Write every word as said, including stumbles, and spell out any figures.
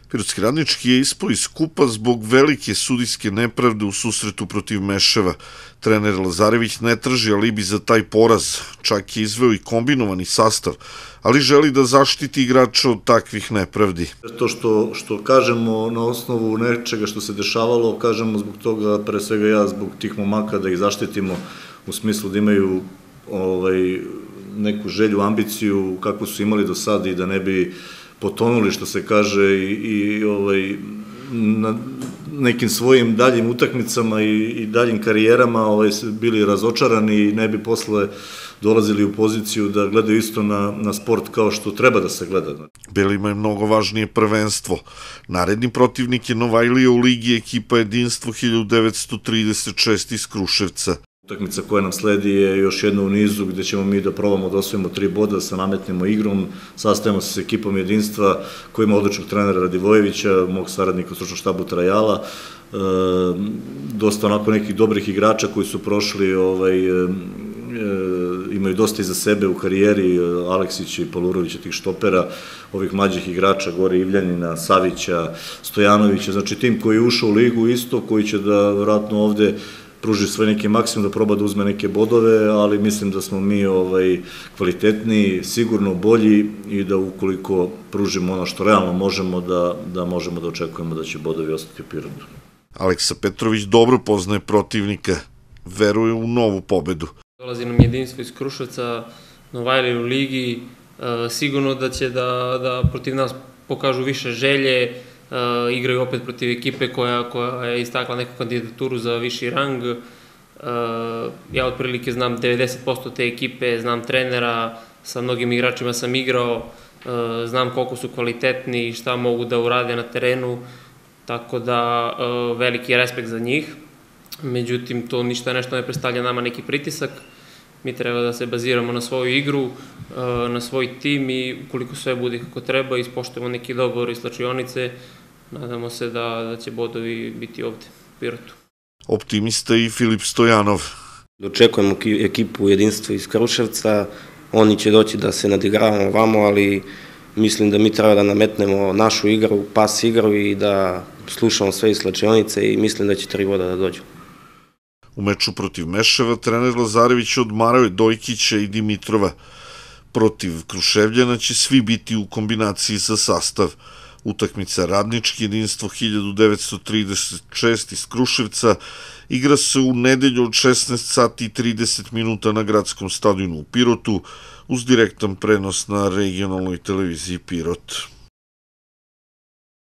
Pirotski Radnički je ispao iz kupa zbog velike sudijske nepravde u susretu protiv Meševa. Trener Lazarević ne traži alibi za taj poraz, čak je izveo i kombinovani sastav, ali želi da zaštiti igrača od takvih nepravdi. To što, što kažemo na osnovu nečega što se dešavalo, kažemo zbog toga, pre svega ja, zbog tih momaka da ih zaštitimo u smislu da imaju ovaj, neku želju, ambiciju kako su imali do sada i da ne bi potonuli, što se kaže, i, i ovaj, na nekim svojim daljim utakmicama i, i daljim karijerama ovaj, bili razočarani i ne bi posle dolazili u poziciju da gledaju isto na, na sport kao što treba da se gleda. Belima je mnogo važnije prvenstvo. Naredni protivnik je Novajlija u Ligi ekipa Jedinstvo hiljadu devetsto trideset šest iz Kruševca. Utakmica koja nam sledi je još jedna u nizu gde ćemo mi da probamo da osvojimo tri boda, da se nametnemo igrom, sastavimo se s ekipom Jedinstva koja ima odličnog trenera Radivojevića, mog saradnika u stručnom štabu Trajala, e, dosta onako nekih dobrih igrača koji su prošli, ovaj, e, imaju dosta iza sebe u karijeri, Aleksića i Palurovića, tih štopera, ovih mlađih igrača, Gore Ivljanina, Savića, Stojanovića, znači tim koji je ušao u ligu isto, koji će da vjerojatno ovde pruži svoj neki maksimum da proba da uzme neke bodove, ali mislim da smo mi ovaj, kvalitetniji, sigurno bolji i da ukoliko pružimo ono što realno možemo, da, da možemo da očekujemo da će bodovi ostati u Pirotu. Aleksa Petrović dobro poznaje protivnika, veruje u novu pobedu. Dolazi nam Jedinstvo iz Kruševca, Novajlija u Ligi, sigurno da će da, da protiv nas pokažu više želje, Uh, igraju opet protiv ekipe koja, koja je istakla neku kandidaturu za viši rang. Uh, ja otprilike znam devedeset posto te ekipe, znam trenera, sa mnogim igračima sam igrao, uh, znam koliko su kvalitetni i šta mogu da urade na terenu, tako da uh, veliki je respekt za njih. Međutim, to ništa nešto ne predstavlja nama neki pritisak. Mi treba da se baziramo na svoju igru, na svoj tim i ukoliko sve bude kako treba, ispoštujemo neki dogovor iz slačionice, nadamo se da, da će bodovi biti ovde u Pirotu. Optimista i Filip Stojanov. Očekujemo ekipu Jedinstva iz Kruševca, oni će doći da se nadigravamo vamo, ali mislim da mi treba da nametnemo našu igru, pas igru i da slušamo sve iz slačionice i mislim da će tri boda da dođu. U meču protiv Meševa trener Lazarević odmarao je Dojkića i Dimitrova. Protiv Kruševljana će svi biti u kombinaciji za sastav. Utakmica Radnički Jedinstvo hiljadu devetsto trideset šest iz Kruševca igra se u nedelju od šesnaest sati i trideset minuta na gradskom stadionu u Pirotu uz direktan prenos na regionalnoj televiziji Pirot.